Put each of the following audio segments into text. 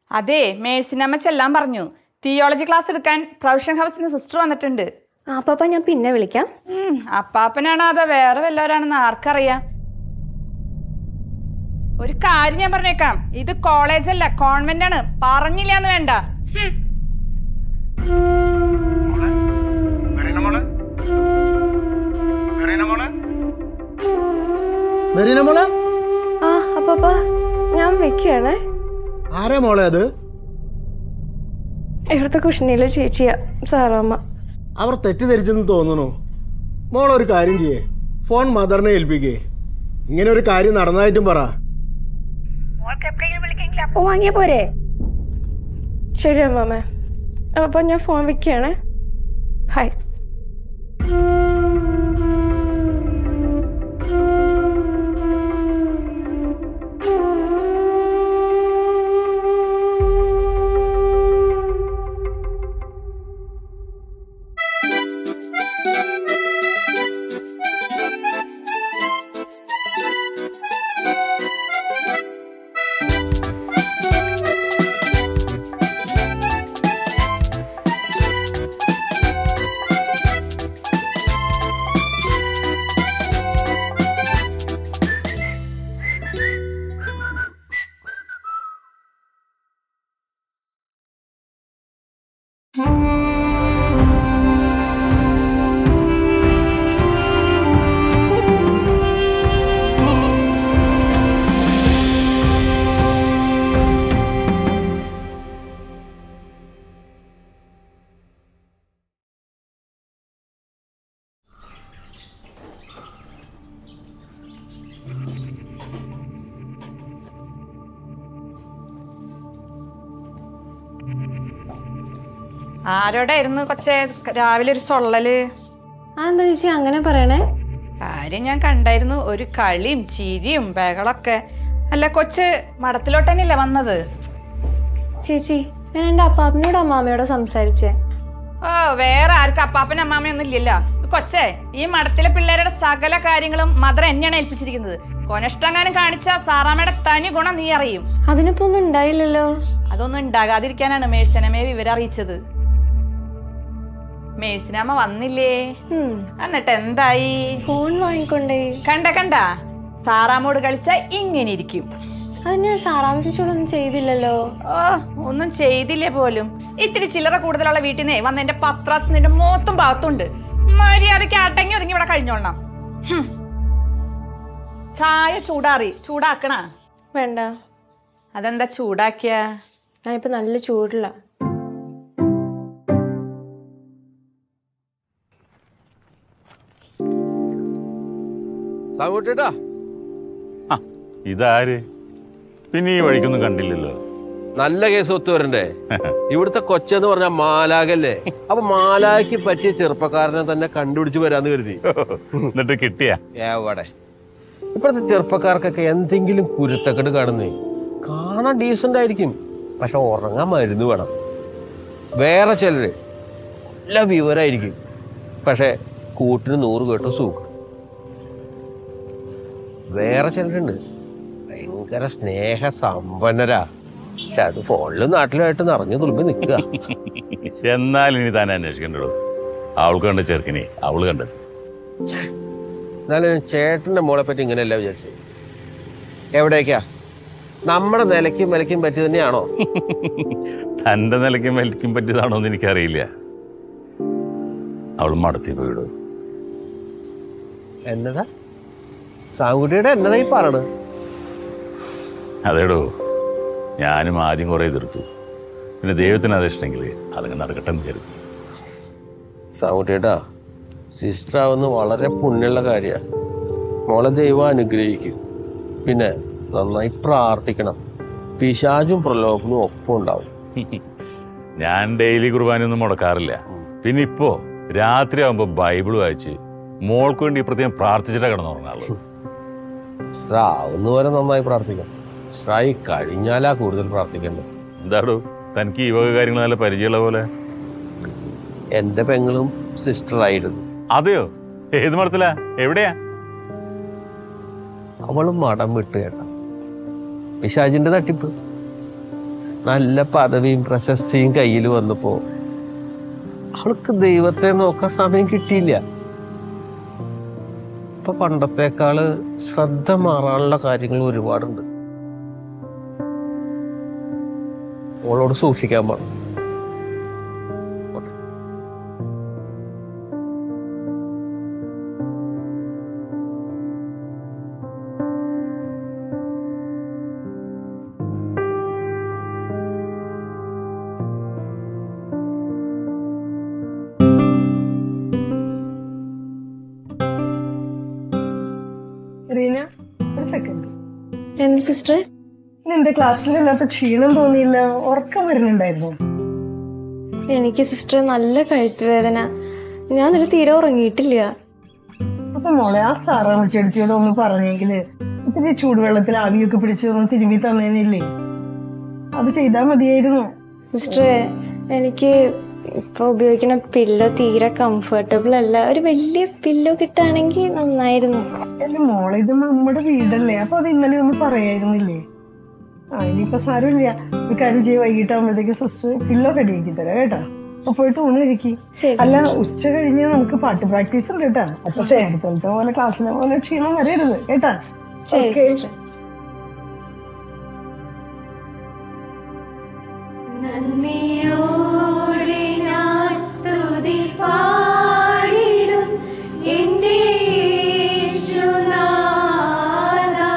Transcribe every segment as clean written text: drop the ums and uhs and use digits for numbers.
അതെ, മേഴ്സിനമ്മ ചെല്ലാൻ പറഞ്ഞു. തിയോളജി ക്ലാസ് എടുക്കാൻ പ്രൊഫഷണൽ ഹൗസിന് സിസ്റ്റർ വന്നിട്ടുണ്ട്. അപ്പാപ്പ ഞാൻ പിന്നെ വിളിക്കാം. അപ്പാപ്പനാണോ അതോ വേറെ വല്ലവരാണെന്ന് ആർക്കറിയാം. ഒരു കാര്യം ഞാൻ പറഞ്ഞേക്കാം, ഇത് കോളേജല്ല കോൺവെന്റ് ആണ്. പറഞ്ഞില്ലാന്ന് വേണ്ട. അപ്പാപ്പ ഞാൻ വെക്കുകയാണേ. ആരാ മോളെ അത്? ഇവിടുത്തെ കുഷ്ണിയിലെ ചേച്ചിയാ, സാറാമ്മ. അവർ തെറ്റിദ്ധരിച്ചെന്ന് തോന്നുന്നു. മോളൊരു കാര്യം ചെയ്യേ, ഫോൺ മദറിനെ ഏൽപ്പിക്കേ. ഇങ്ങനെ ഒരു കാര്യം നടന്നതായിട്ടും പറ. അപ്പം വാങ്ങിയ പോരെ? ശരി അമ്മാമ്മ. അപ്പം ഞാൻ ഫോൺ വെക്കുകയാണേ. ഹായ്. ആരോടായിരുന്നു കൊച്ചേ രാവിലെ ഒരു സൊള്ളല്? എന്താ ചേച്ചി അങ്ങനെ പറയണേ? കാര്യം ഞാൻ കണ്ടായിരുന്നു, ഒരു കളിയും ചിരിയും ബഹളൊക്കെ. അല്ല, കൊച്ച് മഠത്തിലോട്ട് തന്നെയല്ലേ വന്നത്? ചേച്ചി ഞാൻ എൻ്റെ അപ്പാപ്പനോട് അമ്മാമ്മയോട് സംസാരിച്ചേ. ഓ, വേറെ ആർക്കും അപ്പാപ്പനും അമ്മാമ്മയൊന്നും ഇല്ലല്ലോ. കൊച്ചേ, ഈ മഠത്തിലെ പിള്ളേരുടെ സകല കാര്യങ്ങളും മദർ എന്നെയാണ് ഏൽപ്പിച്ചിരിക്കുന്നത്. കൊനഷ്ടങ്ങാനും കാണിച്ച സാറാമ്മയുടെ തനി ഗുണം നീ അറിയും. അതിനിപ്പോ ഒന്നും ഉണ്ടായില്ലല്ലോ. അതൊന്നും ഉണ്ടാകാതിരിക്കാനാണ് മേഴ്സിനമ്മയെ വിവരം അറിയിച്ചത്. മേഴ്സിനമ്മ വന്നില്ലേ? എന്നിട്ട് എന്തായി? ഫോൺ വാങ്ങിക്കൊണ്ടേ. കണ്ട സാറാമ്മോട് കളിച്ച ഇങ്ങനെ ഇരിക്കും. അത് ഞാൻ സാറാമ്മ ചേച്ചിയോടൊന്നും ചെയ്തില്ലല്ലോ. ഓ, ഒന്നും ചെയ്തില്ലേ പോലും. ഇത്തിരി ചില്ലറ കൂടുതലുള്ള വീട്ടിൽ നിന്നേ വന്ന എന്റെ പത്രാസ് നിന്റെ മോത്തും ഭാഗത്തുണ്ട്. മര്യാദയ്ക്ക് അടങ്ങി ഒതുങ്ങി ഇവിടെ കഴിഞ്ഞോളണം. ചായ ചൂടാക്കണ? വേണ്ട. അതെന്താ ചൂടാക്കിയ? ഞാനിപ്പോ നല്ല ചൂടില്ല. ഇതാര്? പിന്നെ ഈ വഴിക്കൊന്നും കണ്ടില്ലല്ലോ. നല്ല കേസ് ഒത്തു വരണ്ടേ? ഇവിടുത്തെ കൊച്ചെന്ന് പറഞ്ഞാൽ മാലാകല്ലേ. അപ്പൊ മാലാക്ക് പറ്റിയ ചെറുപ്പക്കാരനെ തന്നെ കണ്ടുപിടിച്ച് വരാന്ന് കരുതി. എന്നിട്ട് കിട്ടിയ എവിടെ? ഇപ്പോഴത്തെ ചെറുപ്പക്കാർക്കൊക്കെ എന്തെങ്കിലും കുരുത്തക്കെട് കാണുന്നേ. കാണാൻ ഡീസന്റ് ആയിരിക്കും, പക്ഷെ ഉറങ്ങാൻ മരുന്ന് വേണം. വേറെ ചിലര് നല്ല വിവരമായിരിക്കും, പക്ഷെ കൂട്ടിന് 100 കേട്ടോ സൂക്ക്. വേറെ ചിലരുണ്ട് ഭയങ്കര സ്നേഹ സമ്പന്നരാ, പക്ഷെ അത് ഫോണിലും നാട്ടിലുമായിട്ട് നിറഞ്ഞു തുളുമ്പി നിൽക്കുക. എന്നാലും ഇനി തന്നെ അന്വേഷിക്കണ്ടോ? അവൾക്ക് കണ്ട ചെറുക്കിനെ അവള് കണ്ടത്. എന്നാലും ചേട്ടന്റെ മോളെ പറ്റി ഇങ്ങനെയല്ല വിചാരിച്ചു. എവിടേക്കാ? നമ്മുടെ നിലയ്ക്കും വിലയ്ക്കും പറ്റി തന്നെയാണോ? തന്റെ നിലയ്ക്കും വിലയ്ക്കും പറ്റിയതാണോ എന്ന് എനിക്കറിയില്ല. അവൾ മടത്തി പോയിടൂ. എന്നതാ സാങ്കുട്ടിയുടെ എന്നതായി പറയണത്? അതേടോ, ഞാനും ആദ്യം കുറെ എതിർത്തു. പിന്നെ ദൈവത്തിന് അത് ഇഷ്ടമെങ്കിൽ അതങ്ങ് നടക്കട്ടെ എന്ന് കരുതി. സാങ്കുട്ടിയേട്ടാ, സിസ്റ്റർ ആവുന്ന വളരെ പുണ്യമുള്ള കാര്യമാണ്. മോളെ ദൈവം അനുഗ്രഹിക്കും. പിന്നെ നന്നായി പ്രാർത്ഥിക്കണം. പിശാചും പ്രലോഭനും ഒപ്പം ഉണ്ടാവും. ഞാൻ ഡെയിലി കുർബാനയൊന്നും മുടക്കാറില്ല. പിന്നെ ഇപ്പോ രാത്രി ആകുമ്പോ ബൈബിൾ വായിച്ച് മോൾക്ക് വേണ്ടി പ്രത്യേകം പ്രാർത്ഥിച്ചിട്ടാണ് കിടന്നുറങ്ങാറുള്ളത്. സിസ്റ്റർ ആവുന്ന വരെ നന്നായി പ്രാർത്ഥിക്കാം. സിസ്റ്ററായി കഴിഞ്ഞാലാ കൂടുതൽ പ്രാർത്ഥിക്കേണ്ടത്. എന്താടോ, തനിക്ക് ഈ വക കാര്യങ്ങൾ നല്ല പരിചയമുള്ള പോലെ? എന്റെ പെങ്ങളും സിസ്റ്ററായിരുന്നു. അതെയോ? ഏത് മഠത്തിലാ? എവിടെയാ? അവളും മഠം വിട്ട് കേട്ട. പിശാചിന്റെ തട്ടിപ്പ്. നല്ല പദവിയും പ്രശസ്തിയും കയ്യിൽ വന്നപ്പോ അവൾക്ക് ദൈവത്തെ നോക്കാൻ സമയം കിട്ടിയില്ല. ഇപ്പൊ പണ്ടത്തേക്കാള് ശ്രദ്ധ മാറാനുള്ള കാര്യങ്ങൾ ഒരുപാടുണ്ട്. അവളോട് സൂക്ഷിക്കാൻ പാടില്ല. റീന, ഒരു സെക്കൻഡ്. എന്ത് സിസ്റ്റർ? നിന്റെ ക്ലാസ്സിലില്ലാത്ത ക്ഷീണം തോന്നിയില്ല, ഉറക്കം വരുന്നുണ്ടായിരുന്നു. എനിക്ക് സിസ്റ്റർ നല്ല കഴുത്തുവേദന. ഞാൻ ഒരു തീരെ ഉറങ്ങിയിട്ടില്ല. അപ്പൊ മോളെ, ആ സാറാമ്മ ചെടുത്തിയോട് ഒന്ന് പറഞ്ഞെങ്കില് ഇത്തിരി ചൂടുവെള്ളത്തിൽ ആവിയൊക്കെ പിടിച്ച് ഒന്ന് തിരുമ്പി തന്നേനില്ലേ? അത് ചെയ്താൽ മതിയായിരുന്നു. സിസ്റ്റർ, എനിക്ക് ഇപ്പൊ ഉപയോഗിക്കുന്ന പില്ലോ തീരെ കംഫർട്ടബിൾ അല്ല. ഒരു വലിയ പില്ലോ കിട്ടുകയാണെങ്കിൽ നന്നായിരുന്നു. എന്റെ മോളെ, ഇത് നമ്മുടെ വീടല്ലേ, അപ്പൊ അത് ഇന്നലെ ഒന്ന് പറയായിരുന്നില്ലേ? ഇനിയിപ്പൊ സാരമില്ല. ഒരു കാര്യം ചെയ്ത് വൈകിട്ടാകുമ്പോഴത്തേക്ക് സിസ്റ്റർ പില്ലോ റെഡിയാക്കി തരാം കേട്ടോ. അപ്പൊ പോയിട്ട് ഊണിരിക്കും. അല്ല, ഉച്ച കഴിഞ്ഞ് നമുക്ക് പാട്ട് പ്രാക്ടീസ് ഉണ്ട് കേട്ടാ. അപ്പൊ നേരത്തെ പോലെ ക്ലാസ്സിലെ പോലെ ക്ഷീണം വരരുത് കേട്ടാ. നന്ദിയോടെ ഞാൻ സ്തുതി പാടിടും എൻ്റെ യേശുനാഥാ.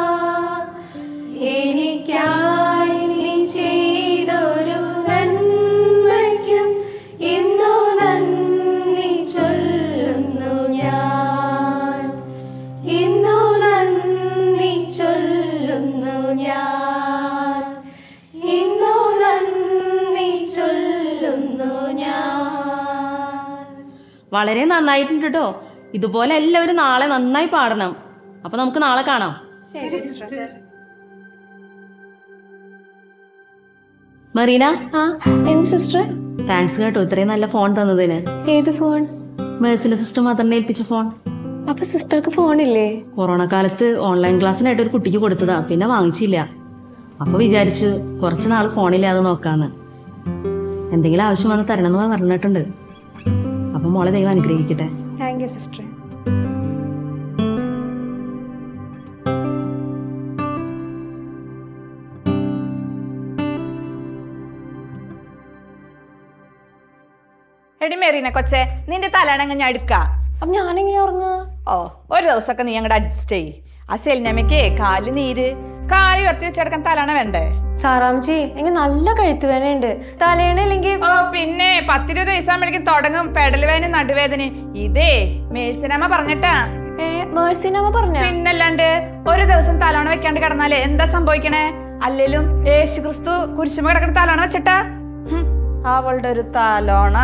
എനിക്കായി നീ ചെയ്തൊരു നന്മയ്ക്കും ഇന്നു നന്ദി ചൊല്ലുന്നു ഞാൻ. ഇന്നു നന്ദി ചൊല്ലുന്നു ഞാൻ. വളരെ നന്നായിട്ടുണ്ട് കേട്ടോ. ഇതുപോലെ എല്ലാവരും നാളെ നന്നായി പാടണം. അപ്പൊ നമുക്ക് നാളെ കാണാം. മറീന. എന്ത് സിസ്റ്റർ? താങ്ക്സ് കേട്ടോ ഇത്രയും നല്ല ഫോൺ തന്നതിന്. ഏത് ഫോൺ? മേഴ്സില സിസ്റ്റർ മദറിനെ ഏൽപ്പിച്ച ഫോൺ. അപ്പൊ സിസ്റ്റർക്ക് ഫോണില്ലേ? കൊറോണ കാലത്ത് ഓൺലൈൻ ക്ലാസ്സിനായിട്ട് ഒരു കുട്ടിക്ക് കൊടുത്തതാ, പിന്നെ വാങ്ങിച്ചില്ല. അപ്പൊ വിചാരിച്ചു കുറച്ച് നാൾ ഫോണില്ലാതെ നോക്കാന്ന്. എന്തെങ്കിലും ആവശ്യം വന്ന് തരണമെന്ന് പറഞ്ഞിട്ടുണ്ട്. അപ്പൊ മോളെ ദൈവം അനുഗ്രഹിക്കട്ടെ. Thank you sister. എടി മെറീന കൊച്ചെ, നിന്റെ തലണങ്ങ് ഞാൻ എടുക്കാം. അപ്പൊ ഞാനെങ്ങനെ ഉറങ്ങുക? ഒരു ദിവസമൊക്കെ നീ അങ്ങോട്ട് അഡ്ജസ്റ്റ് ചെയ്യ്. ആ സെലിനമ്മയ്ക്ക് കാല് നീര്, കാല് ഉയർത്തി വെച്ചെടുക്കാൻ തലണ വേണ്ടേ? സാറാംജി, എനിക്ക് നല്ല കഴുത്തുവേദനയുണ്ട്. തലേണ അല്ലെങ്കിൽ പിന്നെ 10-20 ദിവസം തുടങ്ങും പെടൽ വേദന, നടുവേദന. ഇതേ മേഴ്സിനമ്മ പറഞ്ഞിട്ടാ. മേഴ്സിനമ്മ പറഞ്ഞ? പിന്നല്ലാണ്ട് ഒരു ദിവസം തലോണ വെക്കാണ്ട് കിടന്നാല് എന്താ സംഭവിക്കണേ? അല്ലേലും യേശു ക്രിസ്തു കുരിശുമ കിടക്കുന്ന തലോണ വെച്ചിട്ടാ. അവളുടെ ഒരു തലോണ.